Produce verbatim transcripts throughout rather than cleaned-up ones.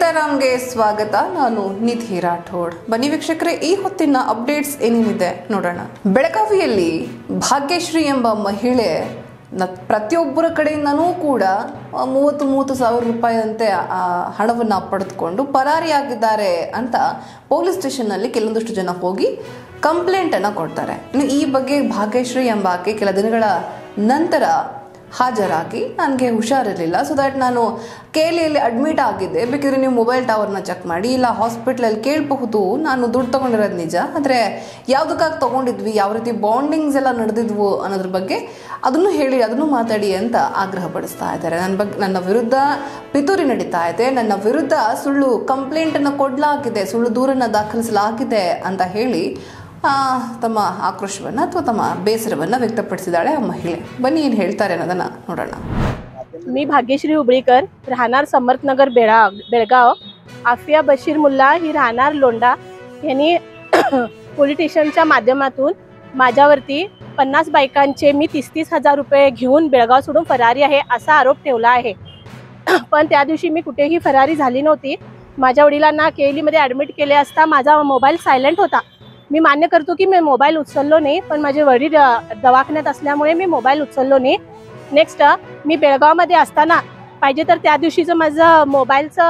ಜೈತಾರಾಮ್ಗೆ ಸ್ವಾಗತ. ನಾನು ನಿಧಿ ರಾಠೋಡ್. ಬನ್ನಿ ವೀಕ್ಷಕರೇ, ಈ ಹೊತ್ತಿನ ಅಪ್ಡೇಟ್ಸ್ ಏನೇನಿದೆ ನೋಡೋಣ. ಬೆಳಗಾವಿಯಲ್ಲಿ ಭಾಗ್ಯಶ್ರೀ ಎಂಬ ಮಹಿಳೆ ಪ್ರತಿಯೊಬ್ಬರ ಕಡೆಯಿಂದನೂ ಕೂಡ ಮೂವತ್ತು ಮೂವತ್ತು ಸಾವಿರ ರೂಪಾಯಿಯಂತೆ ಹಣವನ್ನು ಪಡೆದುಕೊಂಡು ಪರಾರಿಯಾಗಿದ್ದಾರೆ ಅಂತ ಪೊಲೀಸ್ ಸ್ಟೇಷನ್ನಲ್ಲಿ ಕೆಲವೊಂದಷ್ಟು ಜನ ಹೋಗಿ ಕಂಪ್ಲೇಂಟನ್ನು ಕೊಡ್ತಾರೆ. ಇನ್ನು ಈ ಬಗ್ಗೆ ಭಾಗ್ಯಶ್ರೀ ಎಂಬ ಆಕೆ ಕೆಲ ದಿನಗಳ ನಂತರ ಹಾಜರಾಗಿ ನನಗೆ ಹುಷಾರಿರಲಿಲ್ಲ, ಸೊ ದ್ಯಾಟ್ ನಾನು ಕೇಲಿಯಲ್ಲಿ ಅಡ್ಮಿಟ್ ಆಗಿದ್ದೆ, ಬೇಕಿದ್ರೆ ನೀವು ಮೊಬೈಲ್ ಟವರ್ನ ಚೆಕ್ ಮಾಡಿ, ಇಲ್ಲ ಹಾಸ್ಪಿಟ್ಲಲ್ಲಿ ಕೇಳಬಹುದು, ನಾನು ದುಡ್ಡು ತೊಗೊಂಡಿರೋದು ನಿಜ, ಆದರೆ ಯಾವುದಕ್ಕಾಗಿ ತೊಗೊಂಡಿದ್ವಿ, ಯಾವ ರೀತಿ ಬಾಂಡಿಂಗ್ಸ್ ಎಲ್ಲ ನಡೆದಿದ್ವು ಅನ್ನೋದ್ರ ಬಗ್ಗೆ ಅದನ್ನು ಹೇಳಿ ಅದನ್ನು ಮಾತಾಡಿ ಅಂತ ಆಗ್ರಹ ಪಡಿಸ್ತಾ ಇದ್ದಾರೆ. ನನ್ನ ಬಗ್ಗೆ ನನ್ನ ವಿರುದ್ಧ ಪಿತೂರಿ ನಡೀತಾ ಇದೆ, ನನ್ನ ವಿರುದ್ಧ ಸುಳ್ಳು ಕಂಪ್ಲೇಂಟನ್ನು ಕೊಡಲಾಗಿದೆ, ಸುಳ್ಳು ದೂರನ್ನು ದಾಖಲಿಸಲಾಗಿದೆ ಅಂತ ಹೇಳಿ ತಮ್ಮ ಆಕ್ರೋಶವನ್ನು ಅಥವಾ ತಮ್ಮ ಬೇಸರವನ್ನು व्यक्तಪಡಿಸಿದಾಳೆ ಆ ಮಹಿಳೆ. ಬನ್ನಿ ಏನು ಹೇಳ್ತಾರೆ ಅನ್ನೋದನ್ನ ನೋಡೋಣ. मी भाग्यश्री हुबळीकर, राहणार समर्थनगर बेळा बेळगाव. आफिया बशीर मुल्ला ही राहणार लोंढा यांनी पोलीस स्टेशनच्या माध्यमातून माझ्यावरती पन्नास बायकांचे मी तीस तीस हजार रुपये घेऊन बेळगाव सोडून फरारी आहे असा आरोप ठेवला आहे. पण त्या दिवशी मी कुठेही फरारी झाली नव्हती. माझ्या वडिलांना केलीमध्ये ॲडमिट केले असता माझा मोबाईल सायलेंट होता. मी मान्य करतो की मी मोबाईल उचललो नाही, पण माझे वडील दवाखान्यात असल्यामुळे मी मोबाईल उचललो नाही. नेक्स्ट मी बेळगावमध्ये असताना पाहिजे तर त्या दिवशीचं माझं मोबाईलचं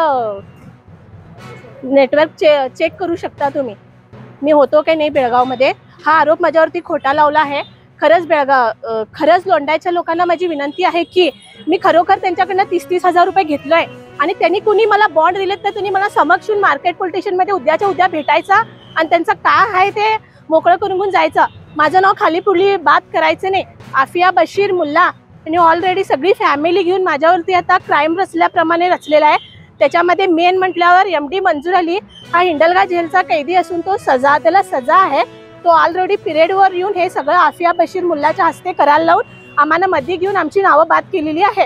नेटवर्क चे चेक करू शकता तुम्ही, मी होतो की नाही बेळगावमध्ये. हा आरोप माझ्यावरती खोटा लावला आहे. खरंच बेळगाव खरंच लोंढायच्या लोकांना माझी विनंती आहे की मी खरोखर त्यांच्याकडनं तीस तीस हजार रुपये घेतलो आहे आणि त्यांनी कुणी मला बॉन्ड दिलेत तर त्यांनी मला समक्ष येऊन मार्केट पोलीस स्टेशनमध्ये उद्याच्या उद्या भेटायचा आणि त्यांचं काय आहे ते मोकळं करून जायचं. माझं नाव खाली पुढली बात करायचं नाही. आफिया बशीर मुल्ला आणि ऑलरेडी सगळी फॅमिली घेऊन माझ्यावरती आता क्राईम रचल्याप्रमाणे रचलेला आहे. त्याच्यामध्ये मेन म्हटल्यावर एम डी मंजूर अली हा हिंडलगा जेलचा कैदी असून तो सजा त्याला सजा आहे. तो ऑलरेडी पिरियडवर येऊन हे सगळं आफिया बशीर मुल्लाच्या हस्ते करायला लावून आम्हाला मध्ये घेऊन आमची नावं बाद केलेली आहे.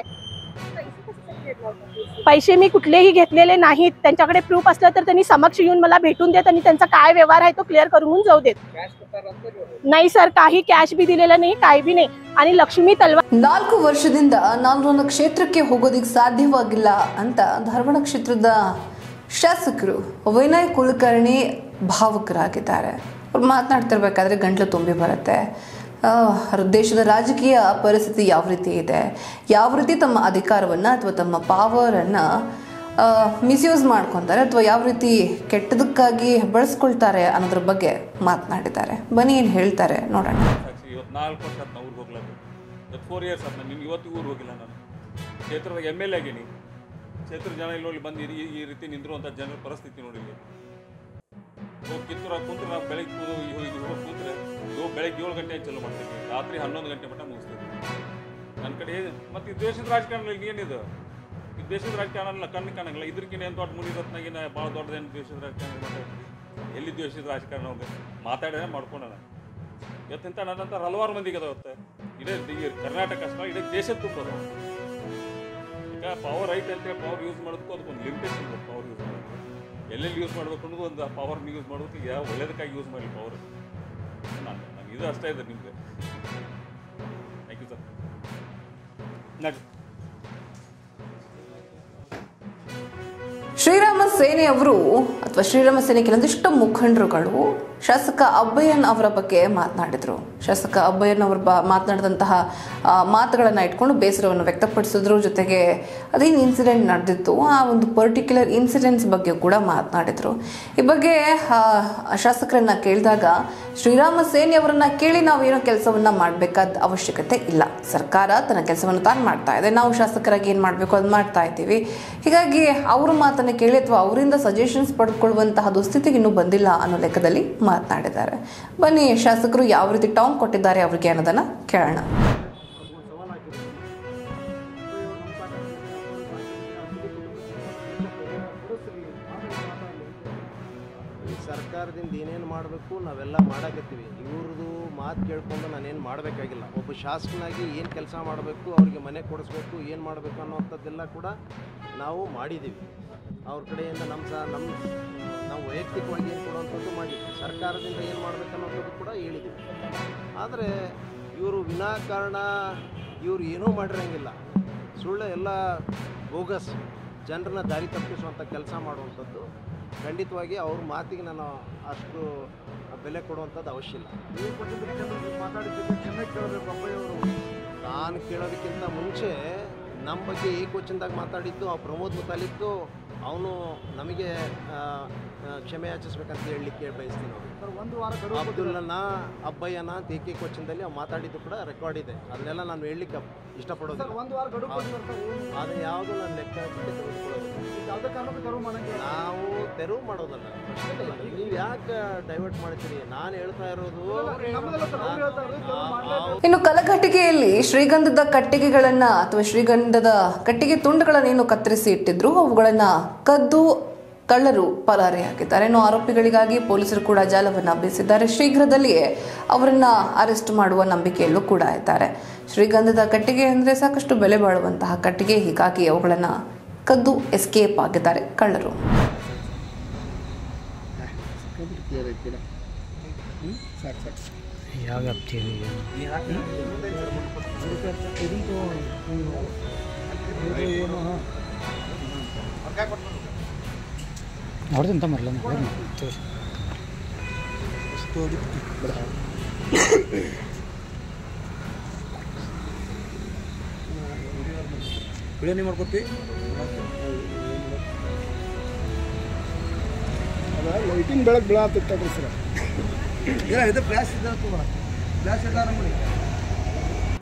पैसे मी कुठलेही घेतलेले नाहीत. त्यांच्याकडे प्रूफ असलं तर त्यांनी समक्ष येऊन मला भेटून देत आणि त्यांचा काय व्यवहार आहे तो क्लिअर करून जाऊ देत. नाही सर, काही ಕ್ಯಾಶ್ ಬಿ ದಿಲ್ಲ नहीं, काही ಬಿ नहीं. आणि ಲಕ್ಷ್ಮಿ ತಲ್ವಾರ್ ನಾಲ್ಕು ವರ್ಷದಿಂದ ನಾನು ನನ್ನ ಕ್ಷೇತ್ರಕ್ಕೆ ಹೋಗೋದಿಕ್ಕೆ ಸಾಧ್ಯವಾಗಿಲ್ಲ ಅಂತ ಧಾರವಾಡ ಕ್ಷೇತ್ರದ ಶಾಸಕರು ವಿನಯ್ ಕುಲಕರ್ಣಿ ಭಾವುಕರಾಗಿದ್ದಾರೆ. ಅವ್ರು ಮಾತನಾಡ್ತಿರ್ಬೇಕಾದ್ರೆ ಗಂಟ್ಲು ತುಂಬಿ ಬರುತ್ತೆ. ದೇಶದ ರಾಜಕೀಯ ಪರಿಸ್ಥಿತಿ ಯಾವ ರೀತಿ ಇದೆ, ಯಾವ ರೀತಿ ತಮ್ಮ ಅಧಿಕಾರವನ್ನು ಅಥವಾ ತಮ್ಮ ಪವರನ್ನು ಮಿಸ್ಯೂಸ್ ಮಾಡ್ಕೊತಾರೆ ಅಥವಾ ಯಾವ ರೀತಿ ಕೆಟ್ಟದಕ್ಕಾಗಿ ಬಳಸ್ಕೊಳ್ತಾರೆ ಅನ್ನೋದ್ರ ಬಗ್ಗೆ ಮಾತನಾಡಿದ್ದಾರೆ. ಬನ್ನಿ ಏನು ಹೇಳ್ತಾರೆ ನೋಡೋಣ. ಇವತ್ತು ನಾಲ್ಕು ವರ್ಷ ಆಯ್ತು ನಾವು ಊರಿಗೆ ಹೋಗ್ಲಾಕ, ಇವತ್ತು ಫೋರ್ ಇಯರ್ಸ್ ಆಯ್ತು ನಾನು ಇವತ್ತು ಊರಿಗೆ ಹೋಗಿಲ್ಲ. ನಾನು ಕ್ಷೇತ್ರದ ಎಮ್ ಎಲ್ ಎ ಆಗೀನಿ. ಕ್ಷೇತ್ರದ ಜನ ಇಲ್ಲಿ ನೋಡಿ ಬಂದು ಈ ಈ ರೀತಿ ನಿಂದಿರುವಂಥ ಜನರ ಪರಿಸ್ಥಿತಿ ನೋಡಿ. ಹೋಗಿ ಕಿತ್ತೂರಾಗ ಕುಂತ್ರೆ ನಾವು ಬೆಳಗ್ಗೆ ಹೋಗಿ ಕೂತ್ರೆ ಇವು ಬೆಳಗ್ಗೆ ಏಳು ಗಂಟೆ ಚಲೋ ಮಾಡ್ತೀವಿ, ರಾತ್ರಿ ಹನ್ನೊಂದು ಗಂಟೆ ಮಟ್ಟ ಮುಗಿಸ್ತೀವಿ. ನನ್ನ ಕಡೆ ಮತ್ತು ಈ ದೇಶದ ರಾಜಕಾರಣದಲ್ಲಿ ಏನಿದೆ, ಈ ದೇಶದ ರಾಜಕಾರಣ ಅಲ್ಲ, ಕಣ್ಣು ಕಾಣಂಗಿಲ್ಲ. ಇದ್ರಕ್ಕಿಂತ ಏನು ದೊಡ್ಡ ಮುನಿರತ್ನಾಗಿನ ಭಾಳ ದೊಡ್ಡದೇನು ದೇಶದ ರಾಜಕಾರಣ ಮಾತಾಡ್ತೀವಿ. ಎಲ್ಲಿ ದೇಶದ ರಾಜಕಾರಣ ಹೋಗಿ ಮಾತಾಡೋಣ ಮಾಡ್ಕೊಂಡಣ. ಇವತ್ತಿಂತ ನನ್ನಂತ ಹಲವಾರು ಮಂದಿಗೆ ಅದಾವತ್ತೆ. ಇಡೀ ಕರ್ನಾಟಕ ಅಷ್ಟೇ ಇಡೀ ದೇಶದ ತುಂಬ ಈಗ ಪವರ್ ಐತೆ ಅಂತೇಳಿ ಪವರ್ ಯೂಸ್ ಮಾಡೋದಕ್ಕೂ ಅದಕ್ಕೊಂದು ಲಿಮಿಟೇಷನ್ ಇದೆ. ಪವರ್ ಯೂಸ್ ಮಾಡೋದು ಎಲ್ಲೆಲ್ಲಿ ಯೂಸ್ ಮಾಡಬೇಕು ಅನ್ನೋದು ಒಂದು ಪವರ್ನ ಯೂಸ್ ಮಾಡೋದಕ್ಕೆ ಯಾವ ಒಳ್ಳೇದಕ್ಕಾಗಿ ಯೂಸ್ ಮಾಡಲಿ ಪವರ್. ನಾನು ನಾನು ಇದು ಅಷ್ಟೇ ಇದೆ ನಿಮಗೆ. Thank you sir. ನಡಿ. ಶ್ರೀರಾಮ ಸೇನೆ ಅವರು ಅಥವಾ ಶ್ರೀರಾಮ ಸೇನೆ ಕೆಲವೊಂದಿಷ್ಟು ಮುಖಂಡರುಗಳು ಶಾಸಕ ಅಬ್ಬಯ್ಯನ್ ಅವರ ಬಗ್ಗೆ ಮಾತನಾಡಿದರು. ಶಾಸಕ ಅಬ್ಬಯ್ಯನ್ ಅವರು ಬ ಮಾತನಾಡಿದಂತಹ ಮಾತುಗಳನ್ನು ಇಟ್ಕೊಂಡು ಬೇಸರವನ್ನು ವ್ಯಕ್ತಪಡಿಸಿದ್ರು. ಜೊತೆಗೆ ಅದೇನು ಇನ್ಸಿಡೆಂಟ್ ನಡೆದಿತ್ತು ಆ ಒಂದು ಪರ್ಟಿಕ್ಯುಲರ್ ಇನ್ಸಿಡೆಂಟ್ಸ್ ಬಗ್ಗೆ ಕೂಡ ಮಾತನಾಡಿದರು. ಈ ಬಗ್ಗೆ ಶಾಸಕರನ್ನ ಕೇಳಿದಾಗ ಶ್ರೀರಾಮ ಸೇನೆಯವರನ್ನ ಕೇಳಿ ನಾವೇನೋ ಕೆಲಸವನ್ನ ಮಾಡಬೇಕಾದ ಅವಶ್ಯಕತೆ ಇಲ್ಲ, ಸರ್ಕಾರ ತನ್ನ ಕೆಲಸವನ್ನು ತಾನು ಮಾಡ್ತಾ ಇದೆ, ನಾವು ಶಾಸಕರಾಗಿ ಏನು ಮಾಡಬೇಕು ಅದು ಮಾಡ್ತಾ ಇದ್ದೀವಿ. ಹೀಗಾಗಿ ಅವ್ರ ಮಾತನ್ನು ಕೇಳಿ ಅಥವಾ ಅವರಿಂದ ಸಜೆಷನ್ಸ್ ಪಡ್ಕೊಳ್ಳುವಂತಹ ದುಸ್ಥಿತಿಗೆ ಇನ್ನೂ ಬಂದಿಲ್ಲ ಅನ್ನೋ ಲೆಕ್ಕದಲ್ಲಿ ಮಾತನಾಡಿದ್ದಾರೆ. ಬನ್ನಿ ಶಾಸಕರು ಯಾವ ರೀತಿ ಟಾಂಗ್ ಕೊಟ್ಟಿದ್ದಾರೆ ಅವರಿಗೆ ಅನ್ನೋದನ್ನ ಕೇಳೋಣ. ಸರ್ಕಾರದಿಂದ ಏನೇನು ಮಾಡಬೇಕು ನಾವೆಲ್ಲ ಮಾಡಕತ್ತೀವಿ. ಇವ್ರದ್ದು ಮಾತು ಕೇಳ್ಕೊಂಡು ನಾನೇನು ಮಾಡಬೇಕಾಗಿಲ್ಲ. ಒಬ್ಬ ಶಾಸಕನಾಗಿ ಏನು ಕೆಲಸ ಮಾಡಬೇಕು, ಅವರಿಗೆ ಮನೆ ಕೊಡಿಸ್ಬೇಕು, ಏನು ಮಾಡಬೇಕು ಅನ್ನೋವಂಥದ್ದೆಲ್ಲ ಕೂಡ ನಾವು ಮಾಡಿದ್ದೀವಿ. ಅವ್ರ ಕಡೆಯಿಂದ ನಮ್ಮ ಸಹ ನಮ್ಮ ನಾವು ವೈಯಕ್ತಿಕವಾಗಿ ಏನು ಕೊಡುವಂಥದ್ದು ಮಾಡಿದ್ದೀವಿ. ಸರ್ಕಾರದಿಂದ ಏನು ಮಾಡಬೇಕು ಅನ್ನೋಂಥದ್ದು ಕೂಡ ಹೇಳಿದ್ದೀವಿ. ಆದರೆ ಇವರು ವಿನಾಕಾರಣ ಇವರು ಏನೂ ಮಾಡಿರಂಗಿಲ್ಲ. ಸುಳ್ಳು ಎಲ್ಲ ಬೋಗಸ್ ಜನರನ್ನ ದಾರಿ ತಪ್ಪಿಸುವಂಥ ಕೆಲಸ ಮಾಡುವಂಥದ್ದು ಖಂಡಿತವಾಗಿ ಅವ್ರ ಮಾತಿಗೆ ನಾನು ಅಷ್ಟು ಬೆಲೆ ಕೊಡುವಂಥದ್ದು ಅವಶ್ಯ ಇಲ್ಲ. ನಾನು ಕೇಳೋದಕ್ಕಿಂತ ಮುಂಚೆ ನಮ್ಮ ಬಗ್ಗೆ ಏಕವಚನದಾಗ ಮಾತಾಡಿದ್ದು ಆ ಪ್ರಮೋದ್ ಮುತಾಲಿಕ್ದು ಅವನು ನಮಗೆ ಕ್ಷಮೆ ಯಾಚಿಸ್ಬೇಕಂತ ಹೇಳಲಿಕ್ಕೆ ಬಯಸ್ತೀನಿ. ಒಂದು ವಾರ ಅಬ್ದುಲ್ಲನ ಅಬ್ಬಯ್ಯನ ಅಂತ ಏಕವಚನದಲ್ಲಿ ಅವ್ನು ಮಾತಾಡಿದ್ದು ಕೂಡ ರೆಕಾರ್ಡ್ ಇದೆ. ಅದನ್ನೆಲ್ಲ ನಾನು ಹೇಳಲಿಕ್ಕೆ ಇಷ್ಟಪಡೋದು. ಒಂದು ವಾರ ಗಡುವು ಅದು ಯಾವುದು ನನ್ನ ಲೆಕ್ಕಕ್ಕೆ ತೆಗೆದುಕೊಳ್ಳೋದು. ಯಾವುದೇ ಕಾರಣಕ್ಕೂ ತೆರವು ಮಾಡೋಂಗಿಲ್ಲ. ನಾವು ತೆರವು ಮಾಡೋದಲ್ಲ. ನೀವು ಯಾಕೆ ಡೈವರ್ಟ್ ಮಾಡ್ತೀರಿ? ನಾನು ಹೇಳ್ತಾ ಇರೋದು ಇನ್ನು ಕಲಘಟಗಿಯಲ್ಲಿ ಶ್ರೀಗಂಧದ ಕಟ್ಟಿಗೆಗಳನ್ನ ಅಥವಾ ಶ್ರೀಗಂಧದ ಕಟ್ಟಿಗೆ ತುಂಡುಗಳನ್ನು ಏನು ಕತ್ತರಿಸಿ ಇಟ್ಟಿದ್ರು ಅವುಗಳನ್ನ ಕದ್ದು ಕಳ್ಳರು ಪರಾರಿಯಾಗಿದ್ದಾರೆ. ಇನ್ನು ಆರೋಪಿಗಳಿಗಾಗಿ ಪೊಲೀಸರು ಕೂಡ ಜಾಲವನ್ನು ಬೀಸಿದ್ದಾರೆ. ಶೀಘ್ರದಲ್ಲಿಯೇ ಅವರನ್ನ ಅರೆಸ್ಟ್ ಮಾಡುವ ನಂಬಿಕೆಯಲ್ಲೂ ಕೂಡ ಇದ್ದಾರೆ. ಶ್ರೀಗಂಧದ ಕಟ್ಟಿಗೆ ಅಂದರೆ ಸಾಕಷ್ಟು ಬೆಲೆ ಬಾಳುವಂತಹ ಕಟ್ಟಿಗೆ, ಹೀಗಾಗಿ ಅವುಗಳನ್ನು ಕದ್ದು ಎಸ್ಕೇಪ್ ಆಗಿದ್ದಾರೆ ಕಳ್ಳರು. ನೋಡ್ದಂತ ಮರಲ್ಲ ಬಿರಿಯಾನಿ ಮಾಡ್ಕೊಡ್ತಿ. ಲೈಟಿಂಗ್ ಬೆಳಗ್ಗೆ ಬೀಳತ್ತಿತ್ತಲ್ರಿ ಸರ್. ಇಲ್ಲ ಇದು ಫ್ಲಾಶ್ ಇದ್ದ ಫ್ಲಾಶ್ ಇಲ್ಲ ನೋಡಿ.